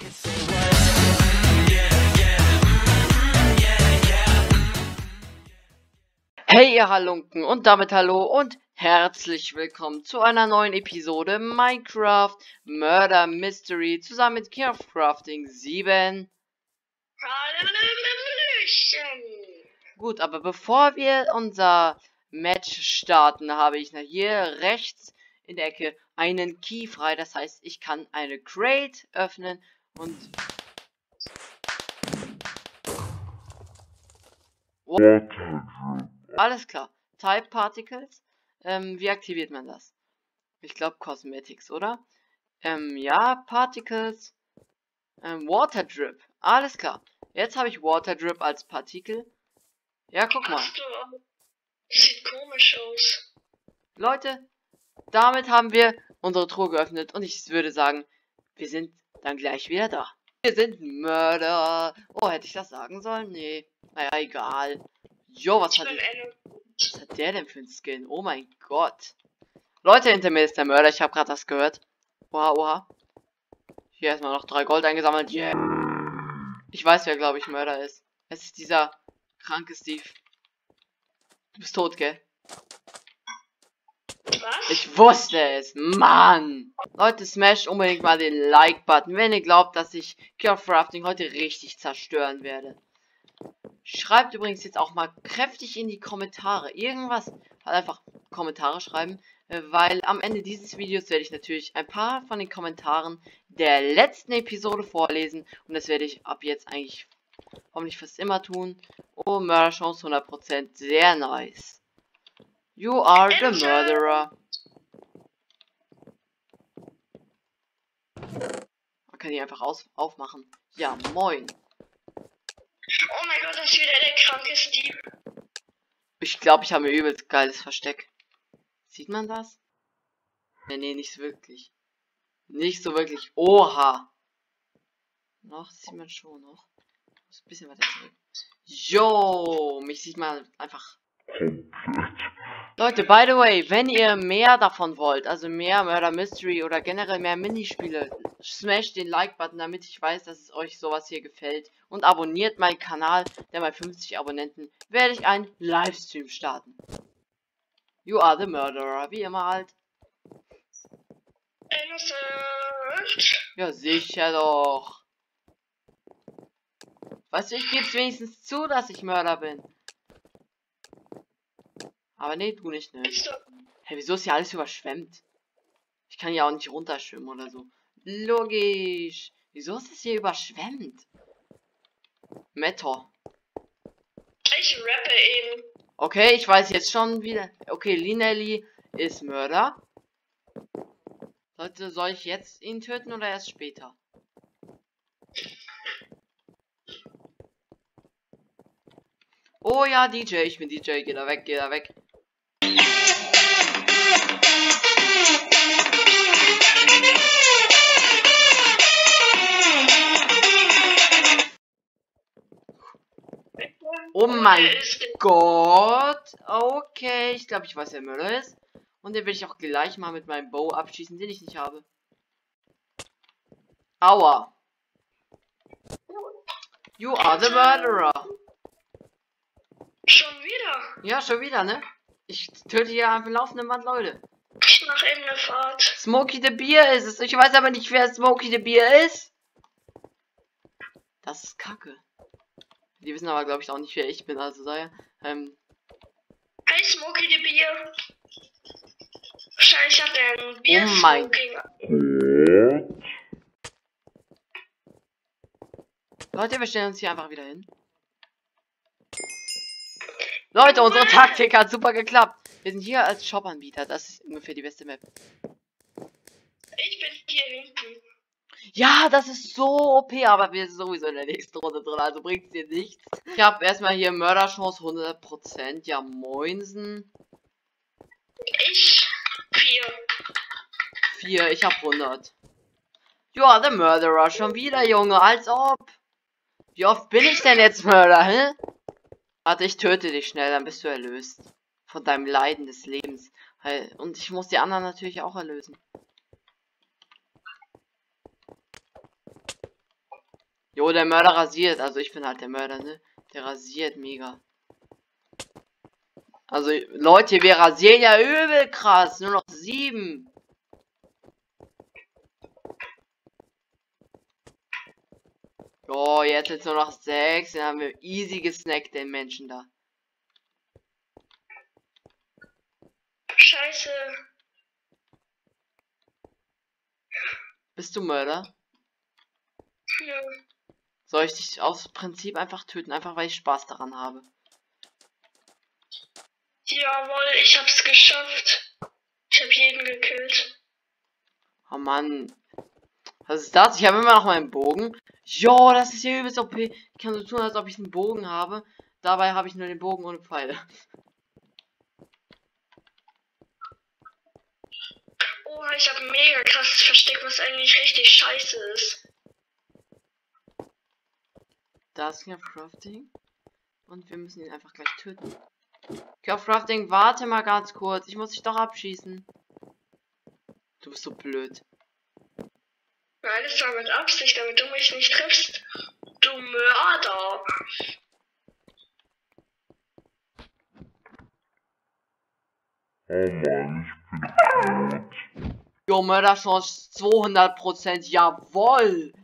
Hey ihr Halunken und damit hallo und herzlich willkommen zu einer neuen Episode Minecraft Murder Mystery zusammen mit Crafting 7. Gut, aber bevor wir unser Match starten, habe ich hier rechts in der Ecke einen Key frei. Das heißt, ich kann eine Crate öffnen und... Alles klar. Type Particles. Wie aktiviert man das? Ich glaube Cosmetics, oder? Ja, Particles. Water Drip. Alles klar. Jetzt habe ich Water Drip als Partikel. Ja, guck mal. Sieht komisch aus. Leute, damit haben wir unsere Truhe geöffnet und ich würde sagen, wir sind dann gleich wieder da. Wir sind Mörder. Oh, hätte ich das sagen sollen? Nee. Naja, egal. Jo, was hat der denn für ein Skin? Oh mein Gott. Leute, hinter mir ist der Mörder. Ich habe gerade das gehört. Oha, oha. Hier erstmal noch 3 Gold eingesammelt. Yeah. Ich weiß, wer, glaube ich, Mörder ist. Es ist dieser kranke Steve. Du bist tot, gell? Was? Ich wusste es. Mann. Leute, smash unbedingt mal den Like-Button, wenn ihr glaubt, dass ich Crafting heute richtig zerstören werde. Schreibt übrigens jetzt auch mal kräftig in die Kommentare. Irgendwas. Halt einfach Kommentare schreiben. Weil am Ende dieses Videos werde ich natürlich ein paar von den Kommentaren der letzten Episode vorlesen. Und das werde ich ab jetzt eigentlich hoffentlich fast immer tun. Oh, Mörderchance 100%. Sehr nice. You are the murderer. Man kann die einfach aufmachen. Ja, moin. Oh mein Gott, das ist wieder der kranke Steve. Ich glaube, ich habe ein übelst geiles Versteck. Sieht man das? Nee, nicht so wirklich. Nicht so wirklich. Oha. Noch sieht man schon noch. Muss ein bisschen weiter zurück. Jo, mich sieht man einfach. Leute, by the way, wenn ihr mehr davon wollt, also mehr Murder Mystery oder generell mehr Minispiele, smash den Like-Button, damit ich weiß, dass es euch sowas hier gefällt. Und abonniert meinen Kanal, denn bei 50 Abonnenten werde ich einen Livestream starten. You are the murderer, wie immer halt. Innocent. Ja, sicher doch. Weißt du, ich gebe es wenigstens zu, dass ich Mörder bin. Aber nee, du nicht, ne? Hey, wieso ist hier alles überschwemmt? Ich kann ja auch nicht runterschwimmen oder so. Logisch. Wieso ist das hier überschwemmt? Metter. Ich rappe ihn. Okay, ich weiß jetzt schon wieder. Okay, Linelli ist Mörder. Leute, soll ich jetzt ihn töten oder erst später? Oh ja, DJ, ich bin DJ. Geh da weg, geh da weg. Oh mein Gott. Okay, ich glaube, ich weiß, wer Mörder ist. Und den will ich auch gleich mal mit meinem Bow abschießen, den ich nicht habe. Aua. You are the murderer. Schon wieder? Ja, schon wieder, ne? Ich töte hier auf dem laufenden Band Leute. Ich mach eben eine Fahrt. Smokey the Bear ist es. Ich weiß aber nicht, wer Smokey the Bear ist. Das ist Kacke. Die wissen aber, glaube ich, auch nicht, wer ich bin. Also daher, Hey, Smokey the Bear. Wahrscheinlich hat er ein Bier. Oh mein Smoking. Leute, wir stellen uns hier einfach wieder hin. Leute, unsere Taktik hat super geklappt. Wir sind hier als Shop-Anbieter. Das ist ungefähr die beste Map. Ich bin hier hinten. Ja, das ist so OP, aber wir sind sowieso in der nächsten Runde drin, also bringt's dir nichts. Ich habe erstmal hier Mörderchance 100%. Ja, moinsen. Ich 4, ich hab 100. You are the murderer. Schon wieder, Junge, als ob. Wie oft bin ich denn jetzt Mörder, hä? Warte, ich töte dich schnell, dann bist du erlöst. Von deinem Leiden des Lebens. Und ich muss die anderen natürlich auch erlösen. Jo, der Mörder rasiert. Also ich bin halt der Mörder, ne? Der rasiert mega. Also, Leute, wir rasieren ja übel krass. Nur noch 7. Jo, jetzt sind nur noch 6. Dann haben wir easy gesnackt den Menschen da. Scheiße. Bist du Mörder? Ja. Soll ich dich aus Prinzip einfach töten? Einfach weil ich Spaß daran habe. Jawohl, ich hab's geschafft. Ich hab jeden gekillt. Oh Mann. Was ist das? Ich habe immer noch meinen Bogen. Jo, das ist hier übelst OP. Ich kann so tun, als ob ich einen Bogen habe. Dabei habe ich nur den Bogen ohne Pfeile. Oh, ich hab ein mega krasses Versteck, was eigentlich richtig scheiße ist. Da ist ja Crafting. Und wir müssen ihn einfach gleich töten. Crafting, warte mal ganz kurz. Ich muss dich doch abschießen. Du bist so blöd. Nein, das war mit Absicht, damit du mich nicht triffst. Du Mörder. Oh Mann, ich bin tot. Jo, Mörderchance 200%. Jawoll!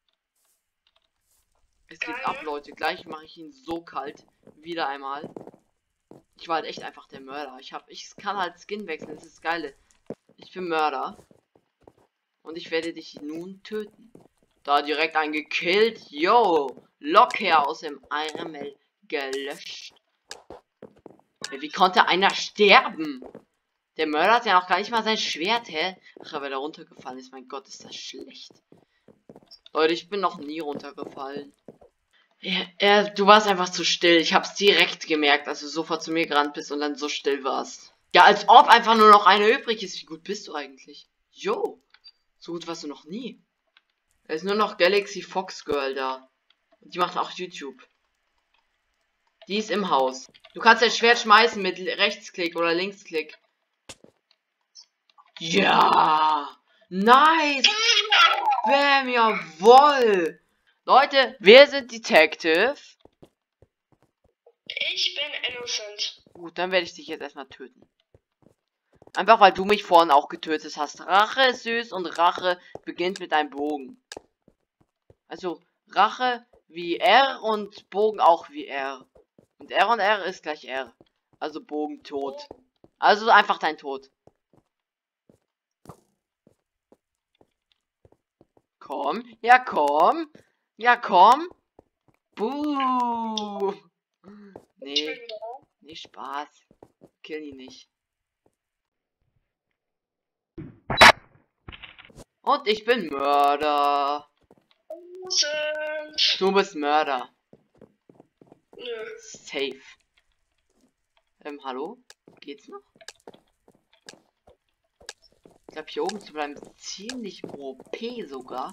Es geht Geil. ab, Leute. Gleich mache ich ihn so kalt. Wieder einmal. Ich war halt echt einfach der Mörder. Ich kann halt Skin wechseln. Das ist das Geile. Ich bin Mörder. Und ich werde dich nun töten. Da direkt einen gekillt. Yo! Locker aus dem IRML gelöscht. Ja, wie konnte einer sterben? Der Mörder hat ja noch gar nicht mal sein Schwert, hä? Ach, weil er runtergefallen ist. Mein Gott, ist das schlecht. Leute, ich bin noch nie runtergefallen. Ja, du warst einfach zu still. Ich hab's direkt gemerkt, als du sofort zu mir gerannt bist und dann so still warst. Ja, als ob einfach nur noch eine übrig ist. Wie gut bist du eigentlich? Jo. So gut warst du noch nie. Da ist nur noch Galaxy Fox Girl da. Die macht auch YouTube. Die ist im Haus. Du kannst dein Schwert schmeißen mit Rechtsklick oder Linksklick. Ja. Nice. Bam, jawoll. Leute, wir sind Detective. Ich bin innocent. Gut, dann werde ich dich jetzt erstmal töten. Einfach weil du mich vorhin auch getötet hast. Rache ist süß und Rache beginnt mit einem Bogen. Also Rache wie R und Bogen auch wie R. Und R ist gleich R. Also Bogen tot. Also einfach dein Tod. Komm. Ja, komm. Ja, komm. Buh. Nee. Nee, Spaß. Kill ihn nicht. Und ich bin Mörder. Innocent. Du bist Mörder. Nö. Safe. Hallo? Geht's noch? Ich glaube, hier oben zu bleiben ist ziemlich OP sogar.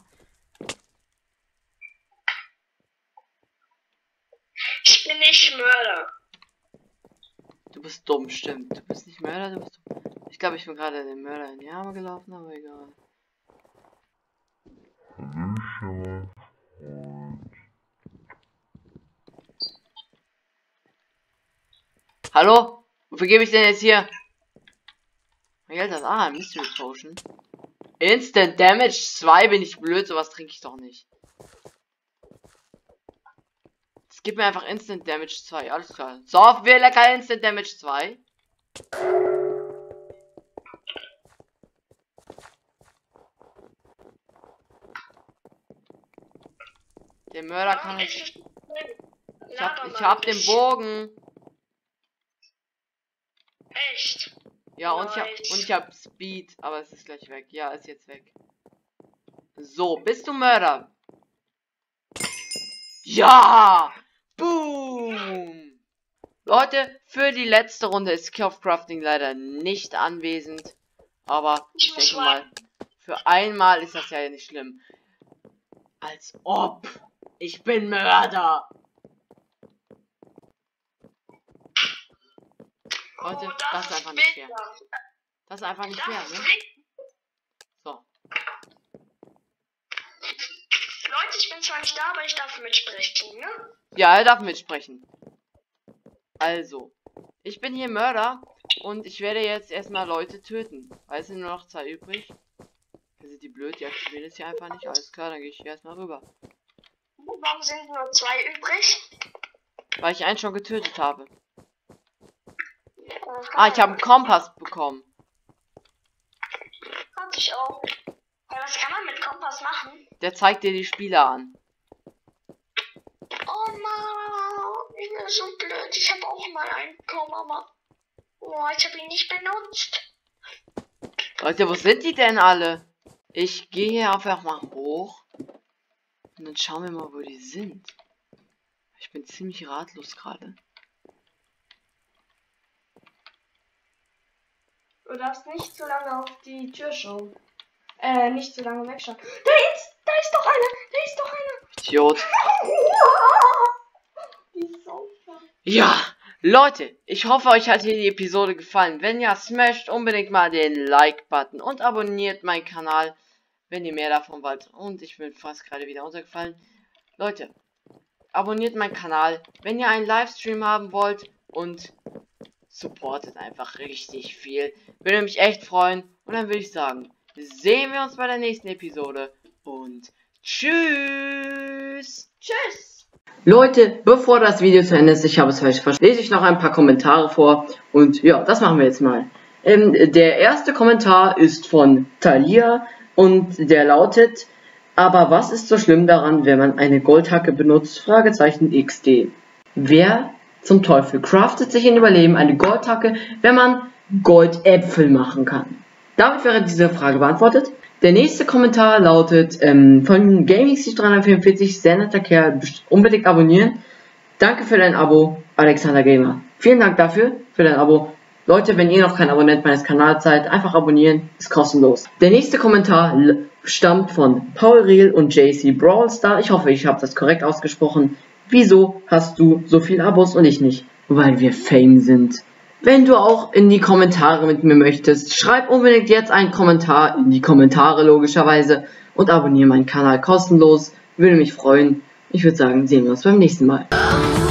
Ich bin nicht Mörder. Du bist dumm, stimmt. Du bist nicht Mörder, du bist dumm. Ich glaube, ich bin gerade den Mörder in die Arme gelaufen, aber egal. Hallo? Wofür gebe ich denn jetzt hier? Mein Geld hat Mystery Potion. Instant Damage 2, bin ich blöd, sowas trinke ich doch nicht. Es gibt mir einfach Instant Damage 2, alles klar. So, wir lecker Instant Damage 2. Der Mörder kann nicht. Ich hab den Bogen. Echt? Ja, und Nice. ich hab Speed, aber es ist gleich weg. Ja, ist jetzt weg. So, bist du Mörder? Ja! Boom! Leute, für die letzte Runde ist Crafting leider nicht anwesend. Aber ich denke mal, für einmal ist das ja nicht schlimm. Als ob. Ich bin Mörder. Leute, das ist einfach nicht fair. Das ist einfach nicht fair, ne? So. Leute, ich bin zwar nicht da, aber ich darf mitsprechen, ne? Ja, er darf mitsprechen. Also, ich bin hier Mörder und ich werde jetzt erstmal Leute töten. Weil es sind nur noch 2 übrig. Wir sind die blöd, die aktivieren es hier einfach nicht. Alles klar, dann gehe ich hier erstmal rüber. Warum sind nur 2 übrig? Weil ich einen schon getötet habe. Ah, ich habe einen Kompass bekommen. Hatte ich auch. Ja, was kann man mit Kompass machen? Der zeigt dir die Spieler an. Oh Mann, ich bin so blöd. Ich habe auch mal einen bekommen, aber oh, ich habe ihn nicht benutzt. Leute, wo sind die denn alle? Ich gehe hier einfach mal hoch. Und dann schauen wir mal, wo die sind. Ich bin ziemlich ratlos gerade. Du darfst nicht so lange auf die Tür schauen. Nicht so lange wegschauen. Da ist doch einer! Idiot. Die ist so klar. Ja, Leute, ich hoffe, euch hat hier die Episode gefallen. Wenn ja, smasht unbedingt mal den Like-Button und abonniert meinen Kanal, wenn ihr mehr davon wollt. Und ich bin fast gerade wieder untergefallen. Leute, abonniert meinen Kanal, wenn ihr einen Livestream haben wollt und supportet einfach richtig viel. Würde mich echt freuen. Und dann würde ich sagen, sehen wir uns bei der nächsten Episode und tschüss. Tschüss! Leute, bevor das Video zu Ende ist, ich habe es falsch verstanden, lese ich noch ein paar Kommentare vor. Und ja, das machen wir jetzt mal. Der erste Kommentar ist von Thalia und der lautet: Aber was ist so schlimm daran, wenn man eine Goldhacke benutzt? Fragezeichen XD. Wer zum Teufel craftet sich in Überleben eine Goldhacke, wenn man Goldäpfel machen kann? Damit wäre diese Frage beantwortet. Der nächste Kommentar lautet von GamingSeed344, sehr netter Kerl, unbedingt abonnieren. Danke für dein Abo, Alexander Gamer. Vielen Dank dafür, für dein Abo. Leute, wenn ihr noch kein Abonnent meines Kanals seid, einfach abonnieren, ist kostenlos. Der nächste Kommentar stammt von Paul Riel und JC Brawlstar. Ich hoffe, ich habe das korrekt ausgesprochen. Wieso hast du so viele Abos und ich nicht? Weil wir Fame sind. Wenn du auch in die Kommentare mit mir möchtest, schreib unbedingt jetzt einen Kommentar in die Kommentare logischerweise und abonniere meinen Kanal kostenlos. Würde mich freuen. Ich würde sagen, sehen wir uns beim nächsten Mal.